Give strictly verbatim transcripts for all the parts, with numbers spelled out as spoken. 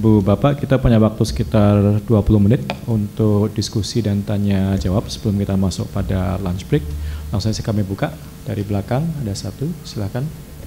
Ibu Bapak, kita punya waktu sekitar dua puluh menit untuk diskusi dan tanya jawab sebelum kita masuk pada lunch break. Langsung saja kami buka dari belakang, ada satu, silakan.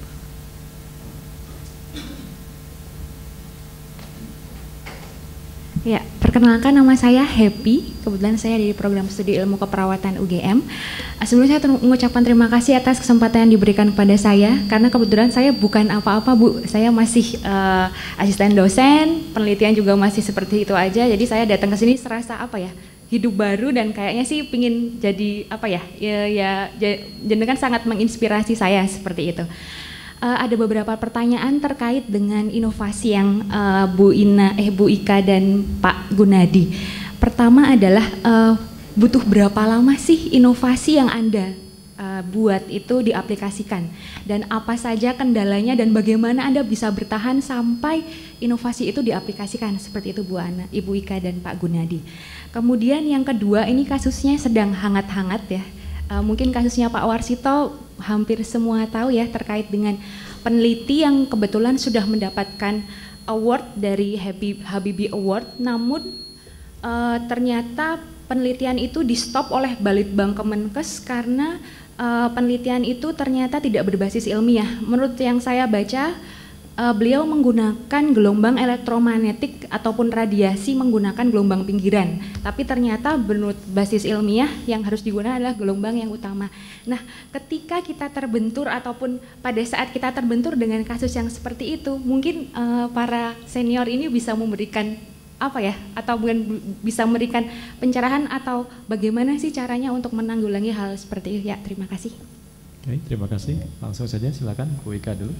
Ya, perkenalkan nama saya Happy. Kebetulan saya dari program studi ilmu keperawatan U G M. Sebelumnya saya mengucapkan terima kasih atas kesempatan yang diberikan kepada saya, karena kebetulan saya bukan apa-apa, Bu. Saya masih uh, asisten dosen, penelitian juga masih seperti itu aja. Jadi saya datang ke sini serasa apa ya, hidup baru, dan kayaknya sih pingin jadi apa ya, ya, ya jenengan sangat menginspirasi saya seperti itu. Uh, ada beberapa pertanyaan terkait dengan inovasi yang uh, Bu Ina, eh Bu Ika dan Pak Gunadi. Pertama adalah uh, butuh berapa lama sih inovasi yang Anda uh, buat itu diaplikasikan, dan apa saja kendalanya, dan bagaimana Anda bisa bertahan sampai inovasi itu diaplikasikan seperti itu, Bu Ana, Ibu Ika dan Pak Gunadi. Kemudian yang kedua, ini kasusnya sedang hangat-hangat ya. Uh, mungkin kasusnya Pak Warsito hampir semua tahu ya, terkait dengan peneliti yang kebetulan sudah mendapatkan award dari Habibie Award, namun uh, ternyata penelitian itu di stop oleh Balitbang Kemenkes karena uh, penelitian itu ternyata tidak berbasis ilmiah. Menurut yang saya baca, uh, beliau menggunakan gelombang elektromagnetik ataupun radiasi menggunakan gelombang pinggiran, tapi ternyata menurut basis ilmiah yang harus digunakan adalah gelombang yang utama. Nah, ketika kita terbentur ataupun pada saat kita terbentur dengan kasus yang seperti itu, mungkin uh, para senior ini bisa memberikan apa ya, atau mungkin bisa memberikan pencerahan atau bagaimana sih caranya untuk menanggulangi hal seperti itu ya. Terima kasih. Oke, terima kasih. Langsung saja silakan Bu Ika dulu.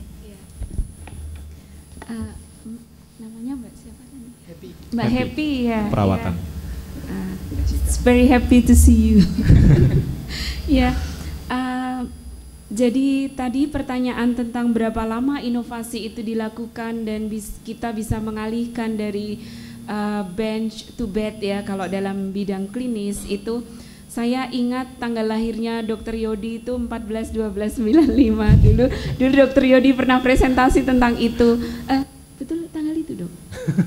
Uh, namanya Mbak siapa tadi? Happy. Mbak Happy, Happy ya. Perawatan. Ya. Uh, it's very happy to see you. Ya. Uh, jadi tadi pertanyaan tentang berapa lama inovasi itu dilakukan dan bis, kita bisa mengalihkan dari uh, bench to bed ya kalau dalam bidang klinis itu. Saya ingat tanggal lahirnya Dokter Yodi itu empat belas dua belas sembilan puluh lima dulu. Dulu Dokter Yodi pernah presentasi tentang itu. Uh, betul tanggal itu, Dok?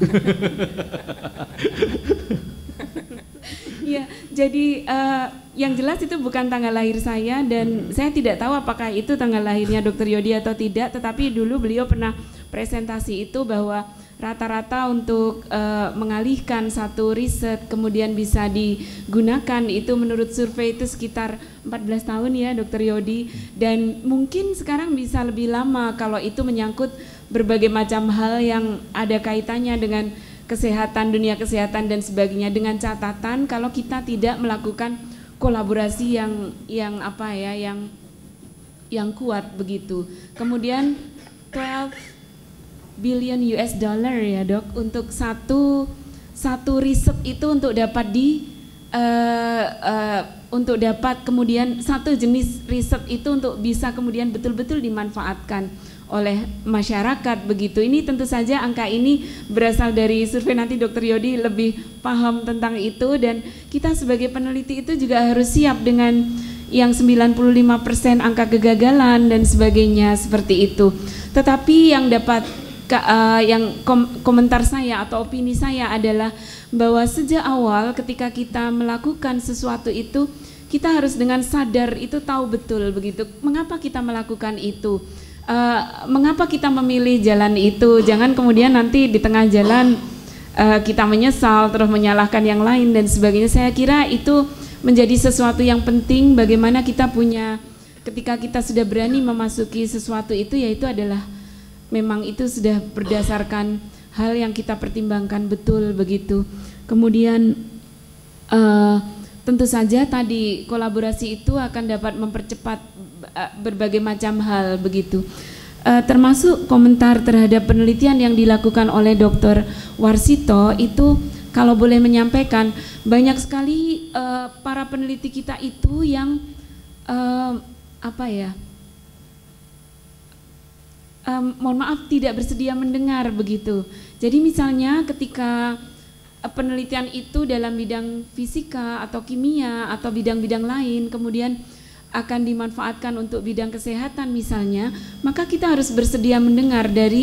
Ya, jadi uh, yang jelas itu bukan tanggal lahir saya, dan saya tidak tahu apakah itu tanggal lahirnya Dokter Yodi atau tidak, tetapi dulu beliau pernah presentasi itu bahwa rata-rata untuk uh, mengalihkan satu riset kemudian bisa digunakan itu menurut survei itu sekitar empat belas tahun ya Dokter Yodi, dan mungkin sekarang bisa lebih lama kalau itu menyangkut berbagai macam hal yang ada kaitannya dengan kesehatan, dunia kesehatan dan sebagainya, dengan catatan kalau kita tidak melakukan kolaborasi yang yang apa ya, yang yang kuat begitu. Kemudian twelve billion U S dollar ya Dok untuk satu satu riset itu untuk dapat di uh, uh, untuk dapat kemudian satu jenis riset itu untuk bisa kemudian betul-betul dimanfaatkan oleh masyarakat begitu. Ini tentu saja angka ini berasal dari survei, nanti Dokter Yodi lebih paham tentang itu, dan kita sebagai peneliti itu juga harus siap dengan yang sembilan puluh lima persen angka kegagalan dan sebagainya seperti itu. Tetapi yang dapat ke, uh, yang kom komentar saya atau opini saya adalah bahwa sejak awal ketika kita melakukan sesuatu itu kita harus dengan sadar itu tahu betul begitu mengapa kita melakukan itu. Uh, mengapa kita memilih jalan itu, jangan kemudian nanti di tengah jalan uh, kita menyesal terus menyalahkan yang lain dan sebagainya. Saya kira itu menjadi sesuatu yang penting, bagaimana kita punya, ketika kita sudah berani memasuki sesuatu itu, yaitu adalah memang itu sudah berdasarkan hal yang kita pertimbangkan betul begitu. Kemudian uh, tentu saja tadi kolaborasi itu akan dapat mempercepat berbagai macam hal begitu, uh, termasuk komentar terhadap penelitian yang dilakukan oleh Dokter Warsito itu, kalau boleh menyampaikan, banyak sekali uh, para peneliti kita itu yang uh, apa ya, um, mohon maaf tidak bersedia mendengar begitu. Jadi misalnya ketika uh, penelitian itu dalam bidang fisika atau kimia atau bidang-bidang lain kemudian akan dimanfaatkan untuk bidang kesehatan misalnya, maka kita harus bersedia mendengar dari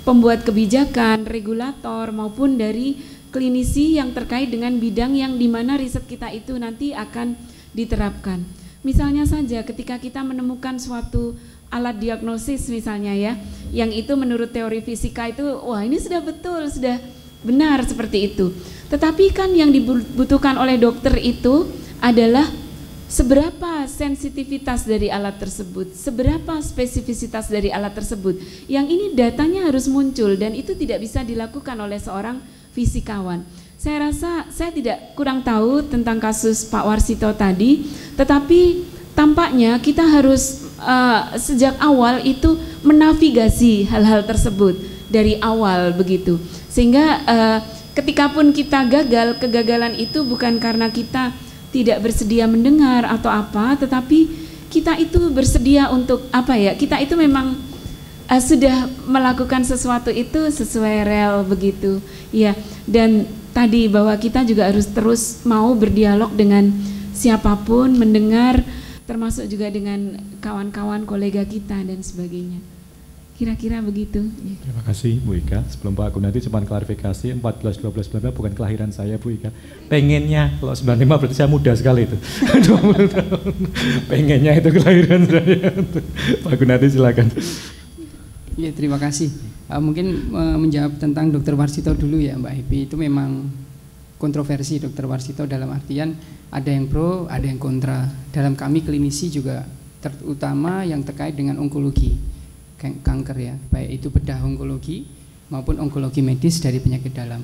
pembuat kebijakan, regulator maupun dari klinisi yang terkait dengan bidang yang dimana riset kita itu nanti akan diterapkan. Misalnya saja ketika kita menemukan suatu alat diagnosis misalnya ya, yang itu menurut teori fisika itu, wah ini sudah betul, sudah benar seperti itu. Tetapi kan yang dibutuhkan oleh dokter itu adalah seberapa sensitivitas dari alat tersebut, seberapa spesifisitas dari alat tersebut. Yang ini datanya harus muncul dan itu tidak bisa dilakukan oleh seorang fisikawan. Saya rasa saya tidak kurang tahu tentang kasus Pak Warsito tadi, tetapi tampaknya kita harus uh, sejak awal itu menavigasi hal-hal tersebut dari awal begitu. Sehingga uh, ketika pun kita gagal, kegagalan itu bukan karena kita tidak bersedia mendengar atau apa, tetapi kita itu bersedia untuk apa ya, kita itu memang uh, sudah melakukan sesuatu itu sesuai rel begitu ya. Dan tadi bahwa kita juga harus terus mau berdialog dengan siapapun, mendengar, termasuk juga dengan kawan-kawan kolega kita dan sebagainya. Kira-kira begitu. Terima kasih Bu Ika. Sebelum Pak Agung nanti cuma klarifikasi, empat belas dua belas sembilan belas bukan kelahiran saya Bu Ika. Pengennya, kalau sembilan puluh lima berarti saya muda sekali itu. dua puluh tahun. Pengennya itu kelahiran saya. Pak Agung nanti silakan. Ya, terima kasih. Uh, mungkin uh, menjawab tentang Dokter Warsito dulu ya Mbak Happy. Itu memang kontroversi Dokter Warsito dalam artian ada yang pro, ada yang kontra. Dalam kami klinisi juga terutama yang terkait dengan onkologi kanker ya, baik itu bedah onkologi maupun onkologi medis dari penyakit dalam.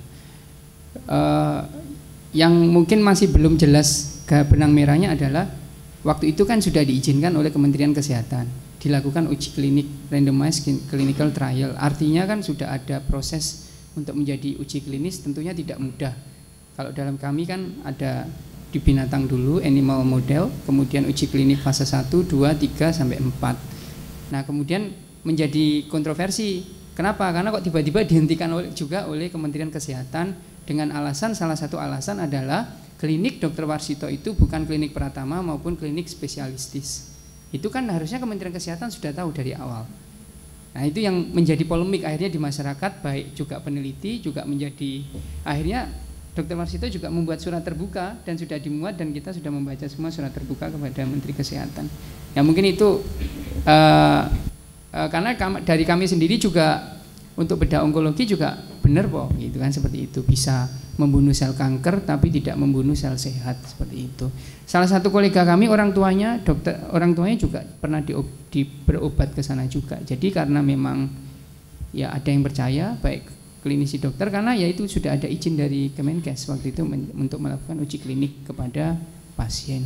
Uh, yang mungkin masih belum jelas benang merahnya adalah waktu itu kan sudah diizinkan oleh Kementerian Kesehatan dilakukan uji klinik randomized clinical trial, artinya kan sudah ada proses untuk menjadi uji klinis, tentunya tidak mudah. Kalau dalam kami kan ada di binatang dulu animal model, kemudian uji klinik fase satu, dua, tiga sampai empat. Nah kemudian menjadi kontroversi. Kenapa? Karena kok tiba-tiba dihentikan oleh, juga oleh Kementerian Kesehatan dengan alasan, salah satu alasan adalah klinik Dokter Warsito itu bukan klinik pratama maupun klinik spesialistis. Itu kan harusnya Kementerian Kesehatan sudah tahu dari awal. Nah itu yang menjadi polemik akhirnya di masyarakat, baik juga peneliti juga menjadi, akhirnya Dokter Warsito juga membuat surat terbuka dan sudah dimuat dan kita sudah membaca semua surat terbuka kepada Menteri Kesehatan. Ya mungkin itu uh, karena dari kami sendiri juga untuk bedah onkologi juga benar kok gitu kan, seperti itu bisa membunuh sel kanker tapi tidak membunuh sel sehat seperti itu. Salah satu kolega kami orang tuanya dokter, orang tuanya juga pernah di, di berobat ke sana juga. Jadi karena memang ya ada yang percaya baik klinisi dokter karena ya itu sudah ada izin dari Kemenkes waktu itu men, untuk melakukan uji klinik kepada pasien.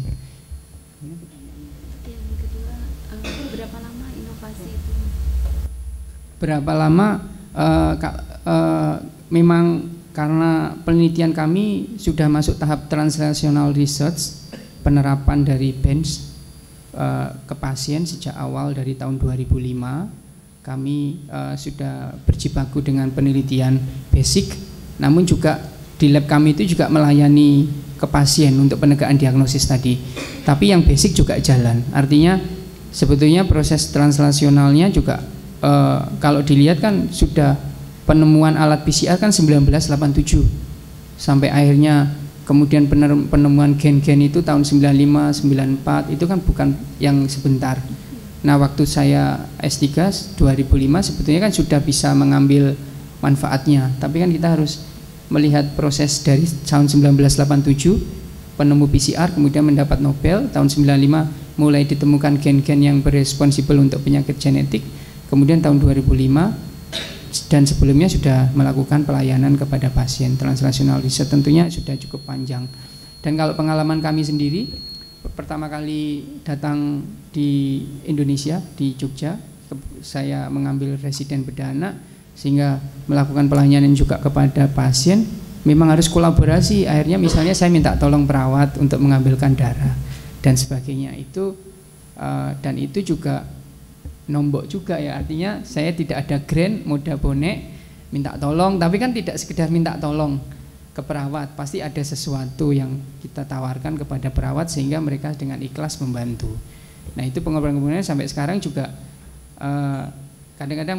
Yang kedua, uh, berapa lama inovasi itu? Berapa lama? Uh, uh, memang karena penelitian kami sudah masuk tahap translational research, penerapan dari bench uh, ke pasien sejak awal dari tahun dua ribu lima. Kami uh, sudah berjibaku dengan penelitian basic, namun juga di lab kami itu juga melayani ke pasien untuk penegakan diagnosis tadi. Tapi yang basic juga jalan, artinya sebetulnya proses translasionalnya juga uh, kalau dilihat kan sudah penemuan alat P C R kan seribu sembilan ratus delapan puluh tujuh sampai akhirnya kemudian penemuan gen-gen itu tahun sembilan puluh lima, sembilan puluh empat itu kan bukan yang sebentar. Nah waktu saya S tiga dua ribu lima sebetulnya kan sudah bisa mengambil manfaatnya, tapi kan kita harus melihat proses dari tahun seribu sembilan ratus delapan puluh tujuh penemu P C R kemudian mendapat Nobel, tahun sembilan puluh lima mulai ditemukan gen-gen yang beresponsibel untuk penyakit genetik, kemudian tahun dua ribu lima dan sebelumnya sudah melakukan pelayanan kepada pasien. Translational research tentunya sudah cukup panjang. Dan kalau pengalaman kami sendiri, pertama kali datang di Indonesia, di Jogja, saya mengambil residen bedah anak sehingga melakukan pelayanan juga kepada pasien. Memang harus kolaborasi, akhirnya misalnya saya minta tolong perawat untuk mengambilkan darah dan sebagainya itu uh, dan itu juga nombok juga ya, artinya saya tidak ada grant moda bonek minta tolong, tapi kan tidak sekedar minta tolong ke perawat, pasti ada sesuatu yang kita tawarkan kepada perawat sehingga mereka dengan ikhlas membantu. Nah itu pengorbanan-pengorbanan sampai sekarang juga kadang-kadang uh,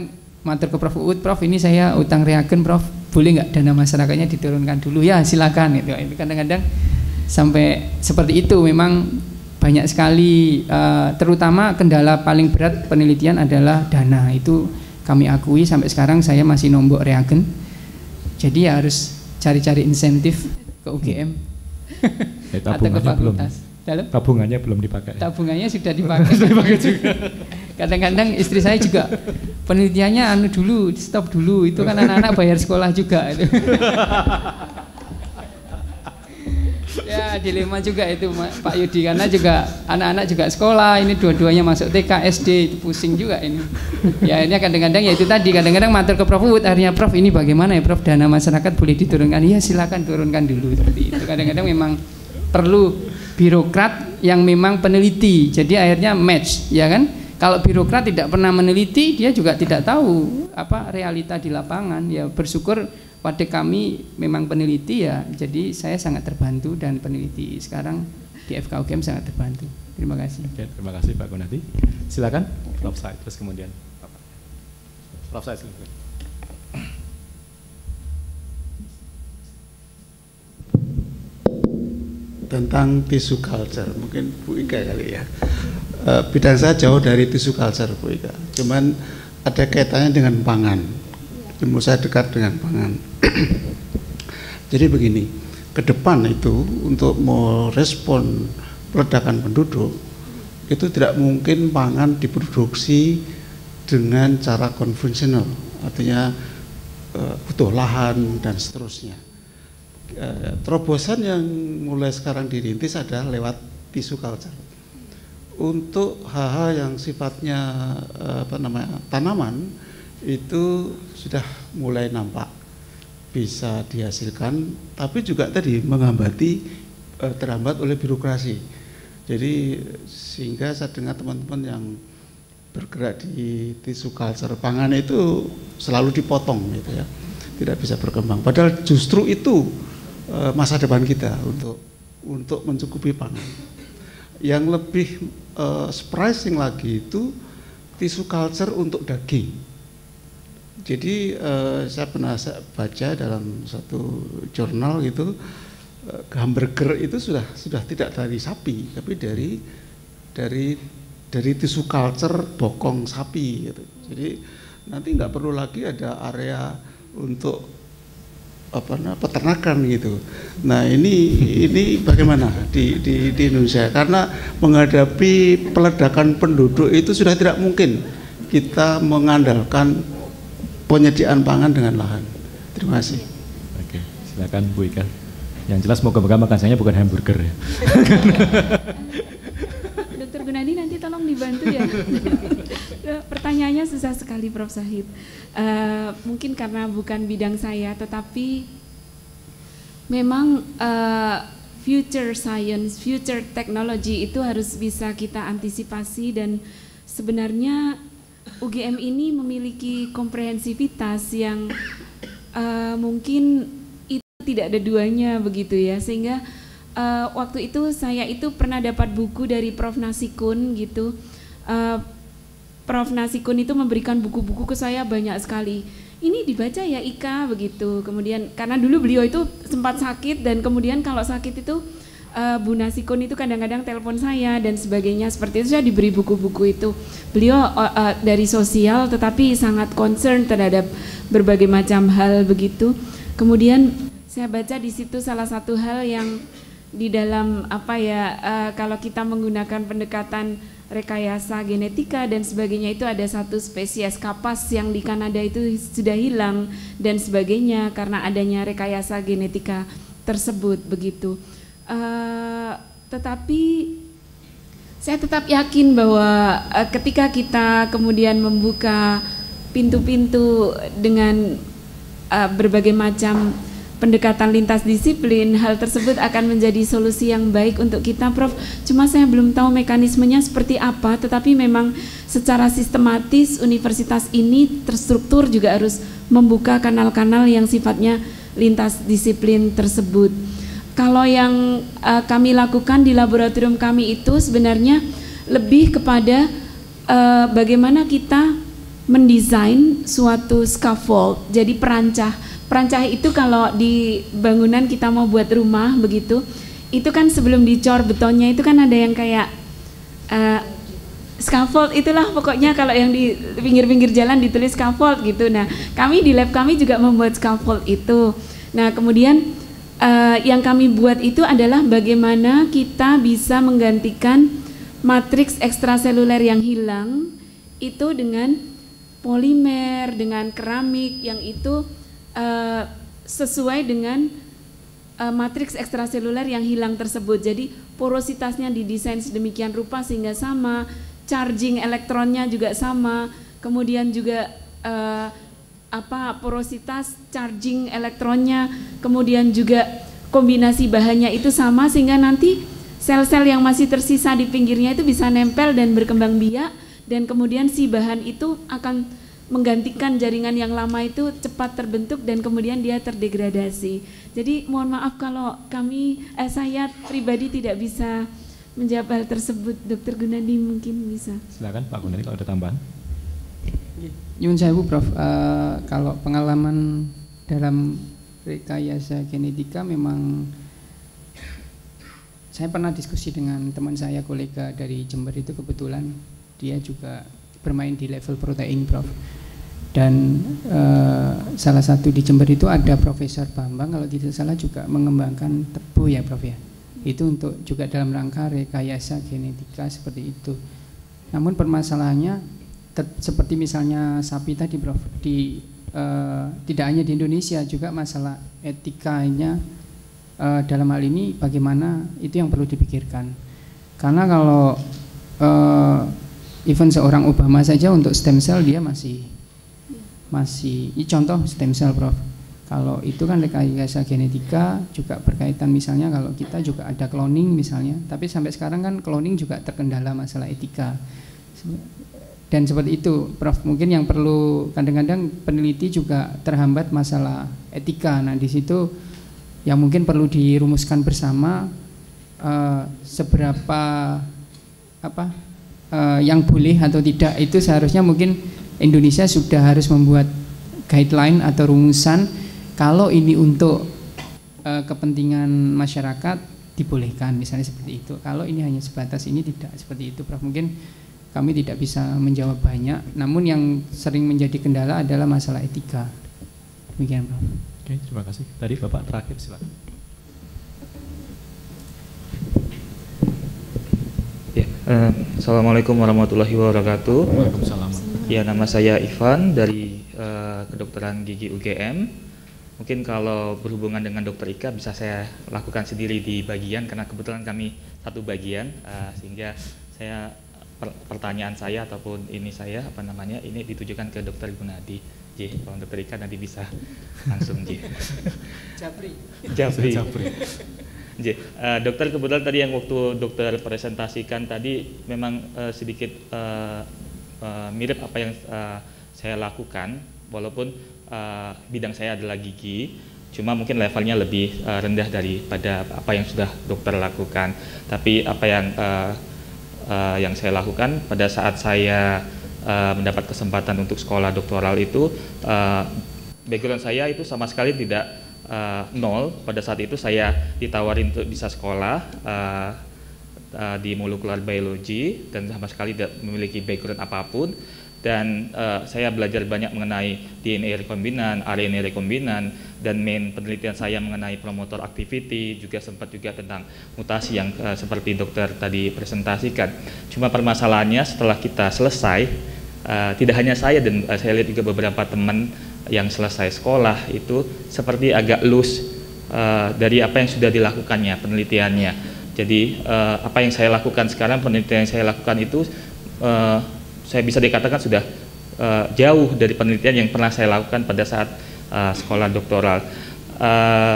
matur ke Prof Uut, Prof ini saya utang reagen Prof, boleh nggak dana masyarakatnya diturunkan dulu? Ya silakan gitu. Itu kadang-kadang sampai seperti itu. Memang banyak sekali, uh, terutama kendala paling berat penelitian adalah dana. Itu kami akui sampai sekarang saya masih nombok reagen. Jadi ya harus cari-cari insentif ke U G M eh, atau ke fakultas. Belum, tabungannya belum dipakai. Tabungannya sudah dipakai. dipakai juga. Kadang-kadang istri saya juga penelitiannya anu dulu, stop dulu. Itu kan anak-anak bayar sekolah juga. Itu. Ya dilema juga itu Pak Yudi, karena juga anak-anak juga sekolah, ini dua-duanya masuk T K, S D, itu pusing juga ini. Ya ini kadang-kadang ya itu tadi, kadang-kadang matur ke Prof Uut, akhirnya Prof ini bagaimana ya Prof, dana masyarakat boleh diturunkan? Ya silakan turunkan dulu seperti itu. Kadang-kadang memang perlu birokrat yang memang peneliti, jadi akhirnya match, ya kan? Kalau birokrat tidak pernah meneliti, dia juga tidak tahu apa realita di lapangan. Ya bersyukur pada kami memang peneliti ya, jadi saya sangat terbantu dan peneliti sekarang di F K U G M sangat terbantu. Terima kasih. Oke, terima kasih Pak Gunadi. Silakan Prof Said, terus kemudian Prof Said. Tentang tisu culture, mungkin Bu Ika kali ya. E, bidang saya jauh dari tisu culture Bu Ika, cuman ada kaitannya dengan pangan. Ilmu saya dekat dengan pangan. Jadi begini, ke depan itu untuk merespon peledakan penduduk itu tidak mungkin pangan diproduksi dengan cara konvensional, artinya e, butuh lahan dan seterusnya. E, terobosan yang mulai sekarang dirintis adalah lewat tisu culture. Untuk hal-hal yang sifatnya e, apa namanya tanaman itu sudah mulai nampak bisa dihasilkan, tapi juga tadi menghambati e, terhambat oleh birokrasi. Jadi sehingga saya dengar teman-teman yang bergerak di tisu culture pangan itu selalu dipotong gitu ya, tidak bisa berkembang. Padahal justru itu e, masa depan kita untuk untuk mencukupi pangan. Yang lebih e, surprising lagi itu tisu culture untuk daging. Jadi eh, saya pernah baca dalam satu jurnal gitu, eh, hamburger itu sudah sudah tidak dari sapi, tapi dari dari dari tisu culture bokong sapi gitu. Jadi nanti nggak perlu lagi ada area untuk apa namanya peternakan gitu. Nah ini ini bagaimana di, di di Indonesia, karena menghadapi peledakan penduduk itu sudah tidak mungkin kita mengandalkan penyediaan pangan dengan lahan. Terima kasih. Oke, silakan Bu Ika. Yang jelas moga-moga makan saya bukan hamburger ya. Dokter Gunadi nanti tolong dibantu ya. Pertanyaannya susah sekali Prof Sahid. Uh, mungkin karena bukan bidang saya, tetapi memang uh, future science, future technology itu harus bisa kita antisipasi, dan sebenarnya U G M ini memiliki komprehensivitas yang uh, mungkin itu tidak ada duanya begitu ya, sehingga uh, waktu itu saya itu pernah dapat buku dari Prof Nasikun gitu. uh, Prof Nasikun itu memberikan buku-buku ke saya banyak sekali. Ini dibaca ya Ika begitu. Kemudian karena dulu beliau itu sempat sakit, dan kemudian kalau sakit itu Uh, Bu Nasikun itu kadang-kadang telepon saya dan sebagainya, seperti itu. Saya diberi buku-buku itu. Beliau uh, uh, dari sosial tetapi sangat concern terhadap berbagai macam hal begitu. Kemudian saya baca di situ salah satu hal yang di dalam apa ya, uh, kalau kita menggunakan pendekatan rekayasa genetika dan sebagainya, itu ada satu spesies kapas yang di Kanada itu sudah hilang dan sebagainya karena adanya rekayasa genetika tersebut begitu. Uh, tetapi saya tetap yakin bahwa uh, ketika kita kemudian membuka pintu-pintu dengan uh, berbagai macam pendekatan lintas disiplin, hal tersebut akan menjadi solusi yang baik untuk kita, Prof. Cuma saya belum tahu mekanismenya seperti apa, tetapi memang secara sistematis universitas ini terstruktur juga harus membuka kanal-kanal yang sifatnya lintas disiplin tersebut. Kalau yang uh, kami lakukan di laboratorium kami itu sebenarnya lebih kepada uh, bagaimana kita mendesain suatu scaffold, jadi perancah. Perancah itu kalau di bangunan kita mau buat rumah begitu, itu kan sebelum dicor betonnya itu kan ada yang kayak uh, scaffold, itulah pokoknya kalau yang di pinggir-pinggir jalan ditulis scaffold gitu. Nah, kami di lab kami juga membuat scaffold itu. Nah, kemudian uh, yang kami buat itu adalah bagaimana kita bisa menggantikan matriks ekstraseluler yang hilang itu dengan polimer, dengan keramik yang itu Uh, sesuai dengan uh, matriks ekstraseluler yang hilang tersebut. Jadi porositasnya didesain sedemikian rupa sehingga sama, charging elektronnya juga sama, kemudian juga uh, apa porositas charging elektronnya, kemudian juga kombinasi bahannya itu sama sehingga nanti sel-sel yang masih tersisa di pinggirnya itu bisa nempel dan berkembang biak, dan kemudian si bahan itu akan menggantikan jaringan yang lama itu cepat terbentuk dan kemudian dia terdegradasi. Jadi mohon maaf kalau kami, eh, saya pribadi tidak bisa menjawab hal tersebut. Dokter Gunadi mungkin bisa. Silakan Pak Gunadi kalau ada tambahan. Nyun sewu Prof, uh, kalau pengalaman dalam rekayasa genetika memang saya pernah diskusi dengan teman saya, kolega dari Jember itu, kebetulan dia juga bermain di level protein Prof. Dan uh, salah satu di Jember itu ada Profesor Bambang kalau tidak salah juga mengembangkan tebu ya Prof ya. Itu untuk juga dalam rangka rekayasa genetika seperti itu. Namun permasalahannya seperti misalnya sapi tadi Prof, di uh, tidak hanya di Indonesia juga masalah etikanya uh, dalam hal ini bagaimana, itu yang perlu dipikirkan. Karena kalau uh, even seorang Obama saja untuk stem cell dia masih masih ini contoh stem cell Prof. Kalau itu kan rekayasa genetika juga berkaitan, misalnya kalau kita juga ada cloning misalnya, tapi sampai sekarang kan cloning juga terkendala masalah etika dan seperti itu Prof. Mungkin yang perlu, kadang-kadang peneliti juga terhambat masalah etika. Nah di situ yang mungkin perlu dirumuskan bersama uh, seberapa apa uh, yang boleh atau tidak, itu seharusnya mungkin Indonesia sudah harus membuat guideline atau rumusan, kalau ini untuk uh, kepentingan masyarakat dibolehkan misalnya seperti itu. Kalau ini hanya sebatas ini tidak seperti itu Prof. Mungkin kami tidak bisa menjawab banyak, namun yang sering menjadi kendala adalah masalah etika. Demikian Prof. Oke, terima kasih. Tadi Bapak terakhir silakan. Ya, uh, Assalamualaikum warahmatullahi wabarakatuh. Waalaikumsalam. Ya, nama saya Ivan dari uh, kedokteran gigi U G M. Mungkin kalau berhubungan dengan dokter Ika bisa saya lakukan sendiri di bagian, karena kebetulan kami satu bagian, uh, sehingga saya per pertanyaan saya ataupun ini saya apa namanya ini ditujukan ke dokter Gunadi. J, kalau dokter Ika nanti bisa langsung J. Japri. Japri. Japri. J, uh, dokter kebetulan tadi yang waktu dokter presentasikan tadi memang uh, sedikit uh, Uh, mirip apa yang uh, saya lakukan, walaupun uh, bidang saya adalah gigi, cuma mungkin levelnya lebih uh, rendah daripada apa yang sudah dokter lakukan. Tapi apa yang uh, uh, yang saya lakukan pada saat saya uh, mendapat kesempatan untuk sekolah doktoral itu, uh, background saya itu sama sekali tidak uh, nol. Pada saat itu saya ditawarin untuk bisa sekolah uh, Uh, di molecular biology dan sama sekali tidak memiliki background apapun, dan uh, saya belajar banyak mengenai D N A rekombinan, R N A rekombinan, dan main penelitian saya mengenai promotor activity, juga sempat juga tentang mutasi yang uh, seperti dokter tadi presentasikan. Cuma permasalahannya setelah kita selesai, uh, tidak hanya saya dan uh, saya lihat juga beberapa teman yang selesai sekolah itu seperti agak loose uh, dari apa yang sudah dilakukannya penelitiannya. Jadi uh, apa yang saya lakukan sekarang, penelitian yang saya lakukan itu uh, saya bisa dikatakan sudah uh, jauh dari penelitian yang pernah saya lakukan pada saat uh, sekolah doktoral. Uh,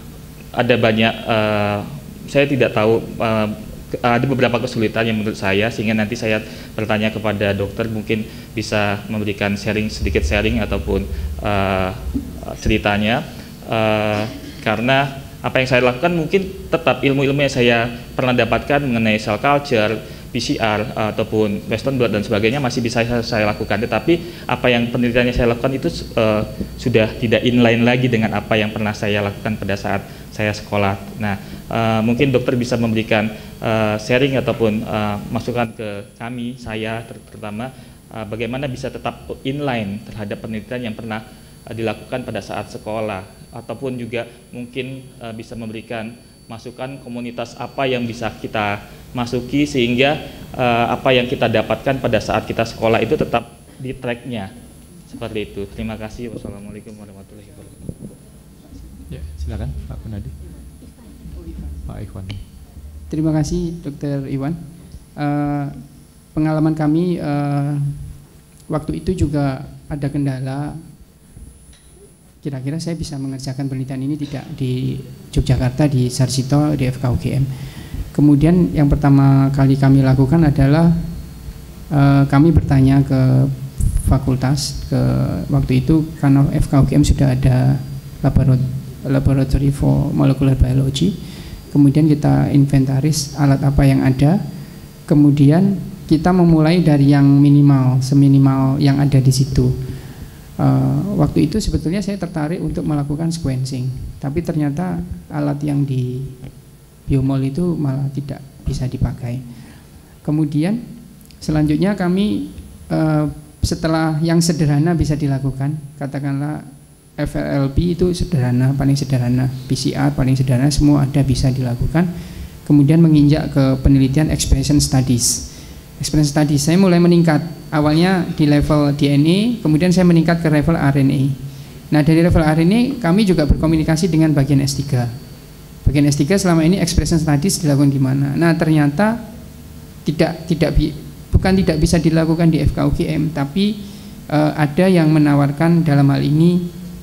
ada banyak, uh, saya tidak tahu, uh, ada beberapa kesulitan yang menurut saya, sehingga nanti saya bertanya kepada dokter, mungkin bisa memberikan sharing, sedikit sharing ataupun uh, ceritanya, uh, karena apa yang saya lakukan mungkin tetap ilmu-ilmu yang saya pernah dapatkan mengenai cell culture P C R uh, ataupun Western blot dan sebagainya masih bisa saya, saya lakukan, tetapi apa yang penelitiannya saya lakukan itu uh, sudah tidak inline lagi dengan apa yang pernah saya lakukan pada saat saya sekolah. Nah, uh, mungkin dokter bisa memberikan uh, sharing ataupun uh, masukan ke kami, saya ter terutama uh, bagaimana bisa tetap inline terhadap penelitian yang pernah uh, dilakukan pada saat sekolah, ataupun juga mungkin uh, bisa memberikan masukan komunitas apa yang bisa kita masuki sehingga uh, apa yang kita dapatkan pada saat kita sekolah itu tetap di tracknya, seperti itu. Terima kasih. Wassalamualaikum warahmatullahi wabarakatuh. Ya, silakan Pak Gunadi. Pak Ikhwan. Terima kasih Dokter Iwan. Uh, pengalaman kami uh, waktu itu juga ada kendala. Kira-kira saya bisa mengerjakan penelitian ini tidak di Yogyakarta, di Sarjito, di F K U G M. Kemudian yang pertama kali kami lakukan adalah uh, kami bertanya ke fakultas, ke waktu itu karena F K U G M sudah ada Laboratory for Molecular Biology. Kemudian kita inventaris alat apa yang ada. Kemudian kita memulai dari yang minimal, seminimal yang ada di situ. Uh, waktu itu sebetulnya saya tertarik untuk melakukan sequencing, tapi ternyata alat yang di biomol itu malah tidak bisa dipakai. Kemudian selanjutnya kami uh, setelah yang sederhana bisa dilakukan, katakanlah F L P itu sederhana, paling sederhana, P C R paling sederhana, semua ada bisa dilakukan. Kemudian menginjak ke penelitian expression studies. Expression studies saya mulai meningkat, awalnya di level D N A, kemudian saya meningkat ke level R N A. Nah dari level R N A kami juga berkomunikasi dengan bagian S tiga. Bagian S tiga selama ini expression studies dilakukan di mana? Nah ternyata tidak tidak bukan tidak bisa dilakukan di F K U G M, tapi uh, ada yang menawarkan dalam hal ini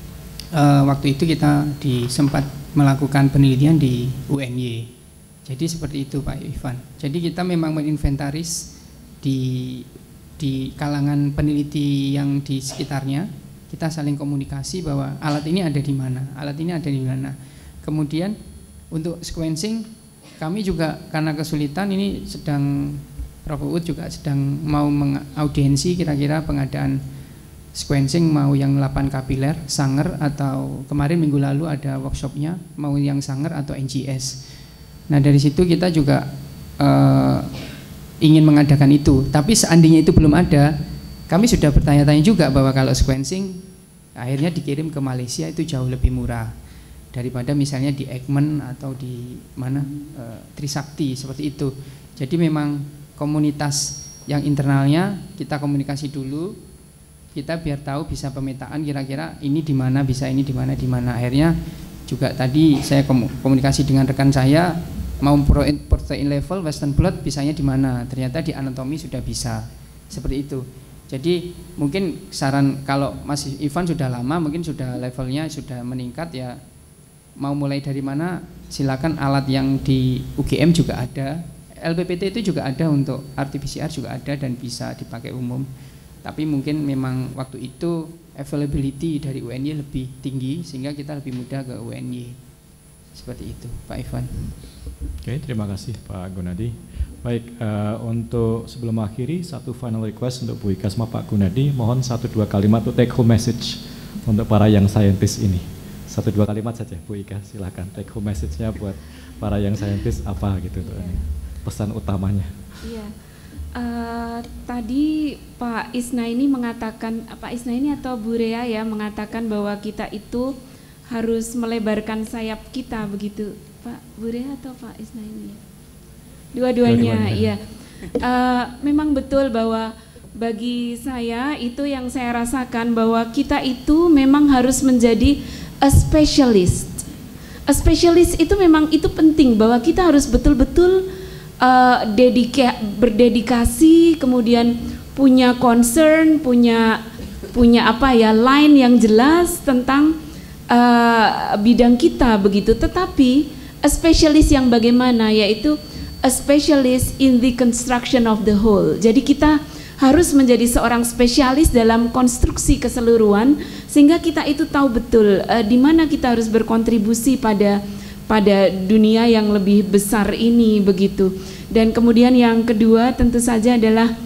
uh, waktu itu kita disempat melakukan penelitian di U N Y. Jadi seperti itu Pak Ivan. Jadi kita memang menginventaris di di kalangan peneliti yang di sekitarnya, kita saling komunikasi bahwa alat ini ada di mana, alat ini ada di mana. Kemudian untuk sequencing kami juga karena kesulitan ini sedang Prof Uud juga sedang mau mengaudiensi kira-kira pengadaan sequencing mau yang delapan kapiler, Sanger, atau kemarin minggu lalu ada workshopnya mau yang Sanger atau N G S. Nah dari situ kita juga uh, ingin mengadakan itu, tapi seandainya itu belum ada, kami sudah bertanya-tanya juga bahwa kalau sequencing akhirnya dikirim ke Malaysia itu jauh lebih murah daripada misalnya di Eijkman atau di mana e, Trisakti seperti itu. Jadi memang komunitas yang internalnya kita komunikasi dulu, kita biar tahu bisa pemetaan kira-kira ini di mana, bisa ini di mana, di mana. Akhirnya juga tadi saya komunikasi dengan rekan saya, mau protein, protein level Western blot bisanya di mana, ternyata di anatomi sudah bisa, seperti itu. Jadi mungkin saran kalau Mas Ivan sudah lama, mungkin sudah levelnya sudah meningkat ya, mau mulai dari mana silakan. Alat yang di U G M juga ada, L P P T itu juga ada, untuk R T P C R juga ada dan bisa dipakai umum. Tapi mungkin memang waktu itu availability dari U N Y lebih tinggi sehingga kita lebih mudah ke U N Y. Seperti itu Pak Ivan. Oke, terima kasih Pak Gunadi. Baik, uh, untuk sebelum akhiri satu final request untuk Bu Ika sama Pak Gunadi, mohon satu dua kalimat untuk take home message untuk para young scientist ini. Satu dua kalimat saja Bu Ika, silahkan take home message-nya buat para young scientist apa gitu tuh, yeah. Pesan utamanya. Iya. Uh, tadi Pak Isna ini mengatakan, Pak Isna ini atau Bu Rea ya mengatakan bahwa kita itu harus melebarkan sayap kita, begitu Pak Bu Rea atau Pak Isna ini? Dua-duanya, iya. Uh, memang betul bahwa bagi saya itu yang saya rasakan bahwa kita itu memang harus menjadi a specialist. A specialist itu memang itu penting, bahwa kita harus betul-betul uh, dedika, berdedikasi, kemudian punya concern, punya punya apa ya, line yang jelas tentang uh, bidang kita begitu. Tetapi a specialist yang bagaimana, yaitu a specialist in the construction of the whole. Jadi kita harus menjadi seorang spesialis dalam konstruksi keseluruhan, sehingga kita itu tahu betul uh, di mana kita harus berkontribusi pada pada dunia yang lebih besar ini begitu. Dan kemudian yang kedua tentu saja adalah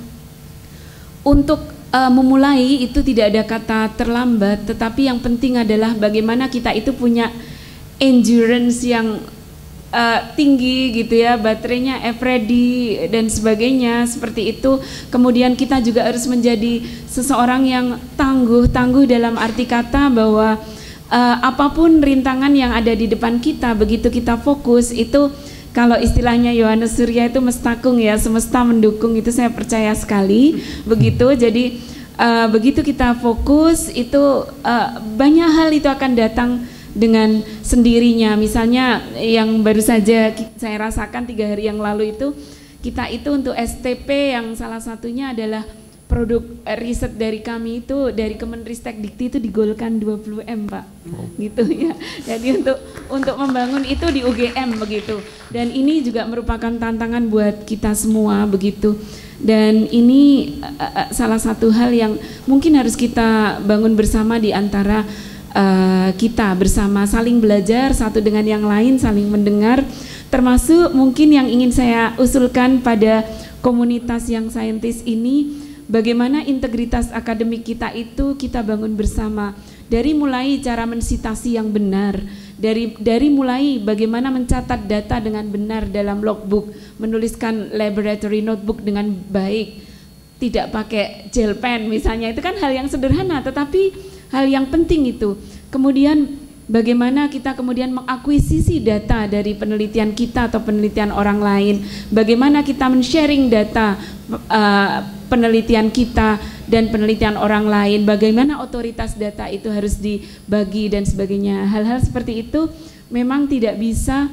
untuk uh, memulai itu tidak ada kata terlambat, tetapi yang penting adalah bagaimana kita itu punya endurance yang uh, tinggi gitu ya, baterainya F-ready dan sebagainya seperti itu. Kemudian kita juga harus menjadi seseorang yang tangguh-tangguh dalam arti kata bahwa Uh, apapun rintangan yang ada di depan kita, begitu kita fokus itu, kalau istilahnya Yohanes Surya itu mestakung ya, semesta mendukung, itu saya percaya sekali begitu. Jadi uh, begitu kita fokus itu uh, banyak hal itu akan datang dengan sendirinya. Misalnya yang baru saja saya rasakan tiga hari yang lalu itu, kita itu untuk S T P yang salah satunya adalah produk riset dari kami itu dari Kemenristek Dikti itu digolkan dua puluh M Pak, oh. gitu ya. Jadi untuk untuk membangun itu di U G M begitu. Dan ini juga merupakan tantangan buat kita semua begitu. Dan ini uh, salah satu hal yang mungkin harus kita bangun bersama di antara uh, kita bersama, saling belajar satu dengan yang lain, saling mendengar. Termasuk mungkin yang ingin saya usulkan pada komunitas yang saintis ini, bagaimana integritas akademik kita itu kita bangun bersama, dari mulai cara mensitasi yang benar, dari dari mulai bagaimana mencatat data dengan benar dalam logbook, menuliskan laboratory notebook dengan baik, tidak pakai gel pen misalnya, itu kan hal yang sederhana tetapi hal yang penting itu. Kemudian bagaimana kita kemudian mengakuisisi data dari penelitian kita atau penelitian orang lain, bagaimana kita men-sharing data uh, penelitian kita dan penelitian orang lain, bagaimana otoritas data itu harus dibagi dan sebagainya. Hal-hal seperti itu memang tidak bisa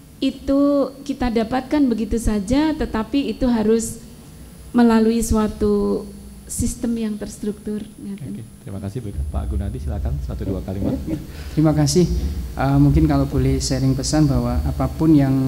itu kita dapatkan begitu saja, tetapi itu harus melalui suatu sistem yang terstruktur. Oke, terima kasih Pak Gunadi, silakan satu dua kalimat. Terima kasih. Uh, mungkin kalau boleh sharing pesan bahwa apapun yang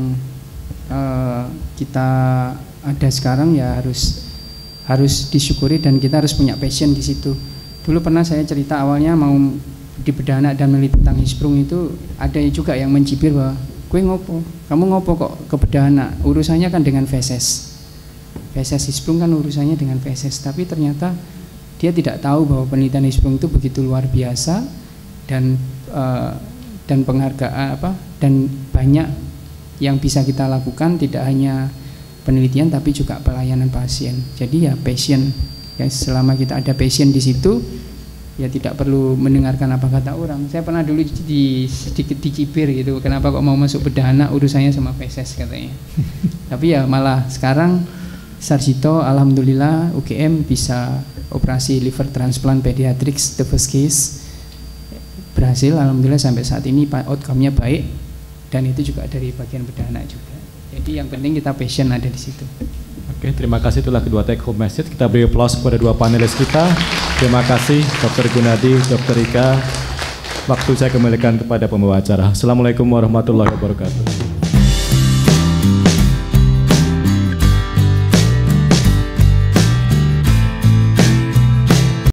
uh, kita ada sekarang ya harus harus disyukuri dan kita harus punya passion di situ. Dulu pernah saya cerita awalnya mau di Bedana dan meneliti tentang Hisprung itu, ada juga yang mencibir bahwa gue ngopo, kamu ngopo kok ke Bedana, urusannya kan dengan feses. Feses Hisprung kan urusannya dengan feses, tapi ternyata dia tidak tahu bahwa penelitian Hisprung itu begitu luar biasa dan uh, dan penghargaan apa dan banyak yang bisa kita lakukan, tidak hanya penelitian tapi juga pelayanan pasien. Jadi ya passion, ya selama kita ada passion di situ ya tidak perlu mendengarkan apa kata orang. Saya pernah dulu di, sedikit dicibir gitu, kenapa kok mau masuk Bedana, urusannya sama feses katanya. Tapi ya malah sekarang Sarjito alhamdulillah U G M bisa operasi liver transplant pediatrics the first case berhasil, alhamdulillah sampai saat ini outcome-nya baik, dan itu juga dari bagian Bedana juga. Jadi yang penting kita passion ada di situ. Oke, terima kasih, itulah kedua take home message. Kita beri aplaus kepada dua panelis kita. Terima kasih Dokter Gunadi, Dokter Ika. Waktu saya kembalikan kepada pembawa acara. Assalamualaikum warahmatullahi wabarakatuh.